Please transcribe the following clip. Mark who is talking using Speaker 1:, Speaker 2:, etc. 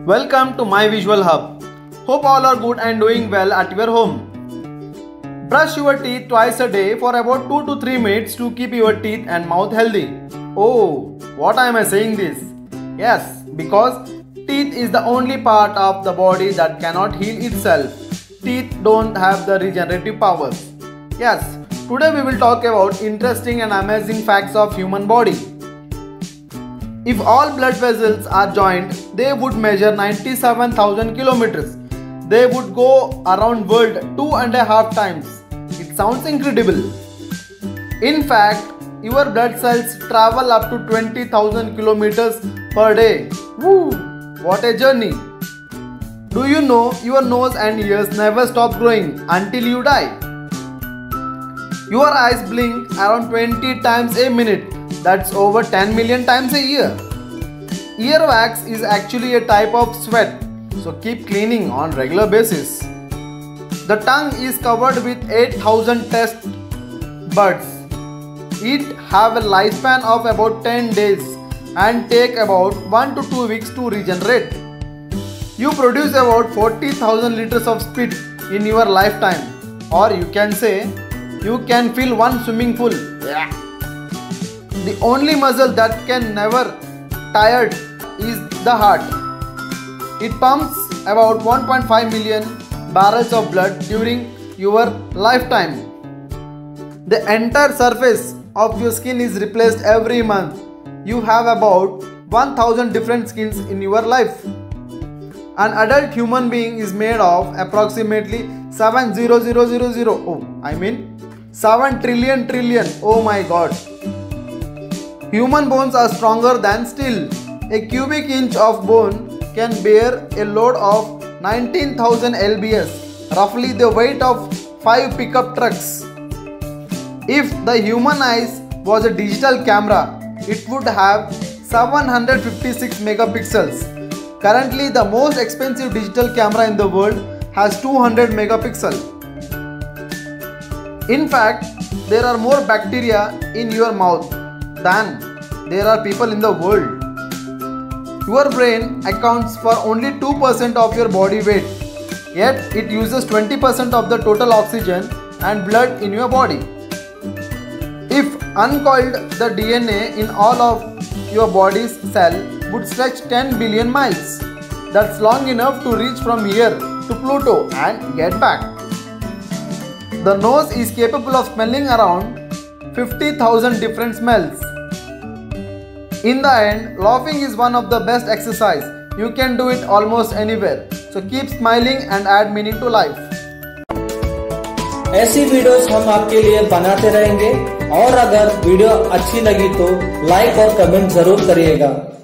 Speaker 1: Welcome to my visual hub. Hope all are good and doing well at your home. Brush your teeth twice a day for about 2 to 3 minutes to keep your teeth and mouth healthy. Oh, what am I saying this? Yes, because teeth is the only part of the body that cannot heal itself. Teeth don't have the regenerative powers. Yes, today we will talk about interesting and amazing facts of human body. If all blood vessels are joined, they would measure 97,000 kilometers. They would go around world 2.5 times. It sounds incredible. In fact, your blood cells travel up to 20,000 kilometers per day. Woo! What a journey! Do you know your nose and ears never stop growing until you die? Your eyes blink around 20 times a minute. That's over 10 million times a year. Earwax is actually a type of sweat, so keep cleaning on regular basis. The tongue is covered with 8,000 taste buds. It have a lifespan of about 10 days and take about 1 to 2 weeks to regenerate. You produce about 40,000 liters of spit in your lifetime, or you can say you can fill one swimming pool. Yeah. The only muscle that can never tired is the heart. It pumps about 1.5 million barrels of blood during your lifetime. The entire surface of your skin is replaced every month. You have about 1,000 different skins in your life. An adult human being is made of approximately 7 trillion. Oh my god. Human bones are stronger than steel. A cubic inch of bone can bear a load of 19,000 lbs, roughly the weight of 5 pickup trucks. If the human eyes was a digital camera, it would have 756 megapixels. Currently, the most expensive digital camera in the world has 200 megapixels. In fact, there are more bacteria in your mouth than there are people in the world. Your brain accounts for only 2% of your body weight, yet it uses 20% of the total oxygen and blood in your body. If uncoiled, the DNA in all of your body's cell would stretch 10 billion miles. That's long enough to reach from here to Pluto and get back. The nose is capable of smelling around 50,000 different smells. In the end, laughing is one of the best exercise. You can do it almost anywhere. So keep smiling and add meaning to life.
Speaker 2: ऐसी videos हम आपके लिए बनाते रहेंगे और अगर video अच्छी लगी तो लाइक और कमेंट जरूर करिएगा।